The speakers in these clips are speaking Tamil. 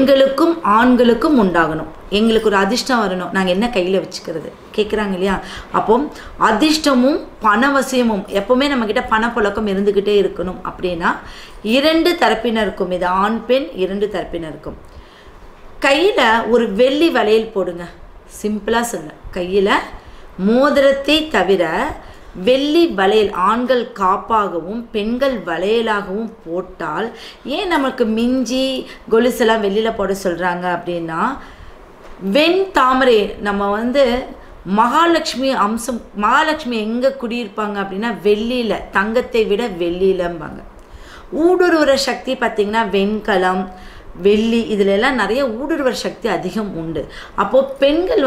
பெண்களுக்கும் ஆண்களுக்கும் உண்டாகணும். எங்களுக்கு ஒரு அதிர்ஷ்டம் வரணும், நாங்கள் என்ன கையில் வச்சுக்கிறது கேட்குறாங்க இல்லையா? அப்போ அதிர்ஷ்டமும் பணவசியமும் எப்போவுமே நம்மக்கிட்ட பணப்புழக்கம் இருந்துக்கிட்டே இருக்கணும் அப்படின்னா 2 தரப்பினருக்கும், இது ஆண் பெண் 2 தரப்பினருக்கும் கையில் ஒரு வெள்ளி வளையல் போடுங்க. சிம்பிளாக சொல்ல, கையில் மோதிரத்தை தவிர வெள்ளி வளையல் ஆண்கள் காப்பாகவும் பெண்கள் வளையலாகவும் போட்டால், ஏன் நமக்கு மிஞ்சி கொலுசெல்லாம் வெளியில் போட சொல்கிறாங்க அப்படின்னா, வெண் தாமரை நம்ம மகாலட்சுமி அம்சம். மகாலட்சுமி எங்கே குடியிருப்பாங்க அப்படின்னா வெள்ளியில், தங்கத்தை விட வெள்ளியிலம்பாங்க. ஊடுருவர சக்தி பார்த்திங்கன்னா வெண்கலம் வெள்ளி இதிலெல்லாம் நிறைய ஊடுருவர சக்தி அதிகம் உண்டு. அப்போது பெண்கள்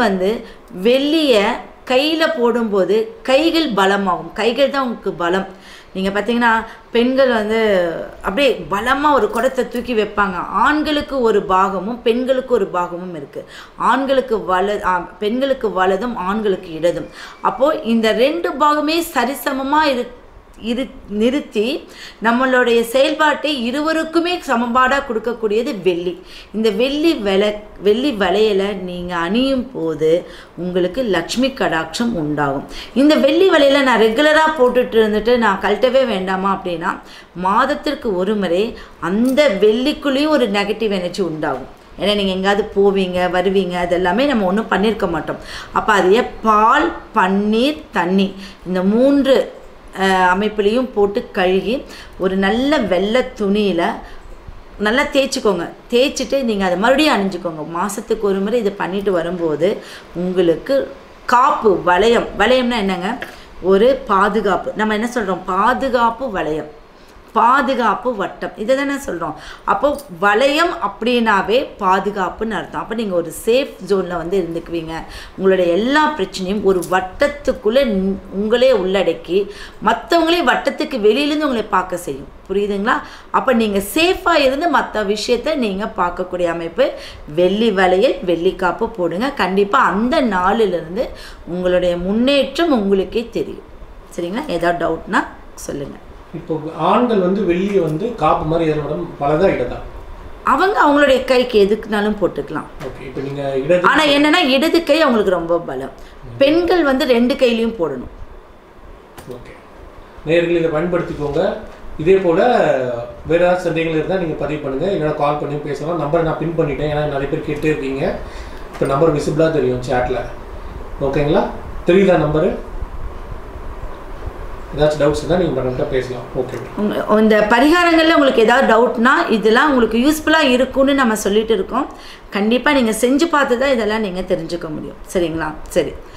வெள்ளியை கையில் போடும்போது கைகள் பலமாகும். கைகள் தான் உங்களுக்கு பலம். நீங்கள் பார்த்தீங்கன்னா பெண்கள் அப்படியே பலமாக ஒரு குடத்தை தூக்கி வைப்பாங்க. ஆண்களுக்கு ஒரு பாகமும் பெண்களுக்கு ஒரு பாகமும் இருக்குது. ஆண்களுக்கு பெண்களுக்கு வலதும் ஆண்களுக்கு இடதும். அப்போது இந்த 2 பாகமே சரிசமமாக நிறுத்தி நம்மளுடைய செயல்பாட்டை இருவருக்குமே சமன்பாடாக கொடுக்கக்கூடியது வெள்ளி. இந்த வெள்ளி வளையலை நீங்கள் அணியும் போது உங்களுக்கு லக்ஷ்மி கடாட்சம் உண்டாகும். இந்த வெள்ளி வளையலை நான் ரெகுலராக போட்டுட்டு இருந்துட்டு நான் கழட்டவே வேண்டாமா அப்படின்னா, மாதத்திற்கு ஒரு முறை அந்த வெள்ளிக்குள்ளேயும் ஒரு நெகட்டிவ் எனர்ஜி உண்டாகும். ஏன்னா நீங்கள் எங்கேயாவது போவீங்க வருவீங்க, அதெல்லாமே நம்ம ஒன்றும் பண்ணியிருக்க மாட்டோம். அப்போ அதையே பால் பன்னீர் தண்ணி இந்த 3 அமைப்புலையும் போட்டு கழுகி ஒரு நல்ல வெள்ளை துணியில் நல்லா தேய்ச்சிக்கோங்க. தேய்ச்சிட்டு நீங்கள் அதை மறுபடியும் அணிஞ்சிக்கோங்க. மாதத்துக்கு ஒரு முறை இதை பண்ணிட்டு வரும்போது உங்களுக்கு காப்பு வளையம்னா என்னங்க, ஒரு பாதுகாப்பு. நம்ம என்ன சொல்கிறோம், பாதுகாப்பு வளையம், பாதுகாப்பு வட்டம், இதை தானே சொல்கிறோம். அப்போ வளையம் அப்படின்னாவே பாதுகாப்புன்னு அர்த்தம். அப்போ நீங்கள் ஒரு சேஃப் ஜோனில் இருந்துக்குவீங்க. உங்களுடைய எல்லா பிரச்சனையும் ஒரு வட்டத்துக்குள்ளே உங்களே உள்ளடக்கி மற்றவங்களே வட்டத்துக்கு வெளியிலேருந்து உங்களை பார்க்க செய்யும். புரியுதுங்களா? அப்போ நீங்கள் சேஃபாக இருந்து மற்ற விஷயத்தை நீங்கள் பார்க்கக்கூடிய அமைப்பு. வெள்ளி வளையல் வெள்ளிக்காப்பு போடுங்க. கண்டிப்பாக அந்த நாளிலிருந்து உங்களுடைய முன்னேற்றம் உங்களுக்கே தெரியும். சரிங்களா? ஏதாவது டவுட்னா சொல்லுங்கள். இப்போ ஆண்கள் வெள்ளியை காப்பு மாதிரி ஏறணும் பலதா இடதா அவங்களுடைய கைக்கு எதுக்குனாலும் போட்டுக்கலாம். ஆனால் என்னன்னா இடது கை அவங்களுக்கு ரொம்ப பலம். பெண்கள் 2 கையிலையும் போடணும். ஓகே, நேயர்கள் இதை பயன்படுத்திக்கோங்க. இதே போல் வேறு ஏதாவது சந்தேகங்கள் இருந்தால் நீங்கள் பதிவு பண்ணுங்கள், இல்லைனா கால் பண்ணி பேசலாம். நம்பரை நான் பின் பண்ணிட்டேன், ஏன்னா நிறைய பேர் கேட்டே இருக்கீங்க. இப்போ நம்பர் விசிபிளாக தெரியும் சேட்டில். ஓகேங்களா? தெரியுதா நம்பரு? ஏதாச்சும் டவுட்ஸ் இருந்தால் நீங்கள் பண்ணிட்டு பேசலாம். ஓகே, இந்த பரிகாரங்களில் உங்களுக்கு ஏதாவது டவுட்னா இதெல்லாம் உங்களுக்கு யூஸ்ஃபுல்லாக இருக்கும்னு நம்ம சொல்லிட்டு இருக்கோம். கண்டிப்பாக நீங்கள் செஞ்சு பார்த்து தான் இதெல்லாம் நீங்கள் தெரிஞ்சுக்க முடியும். சரிங்களா? சரி.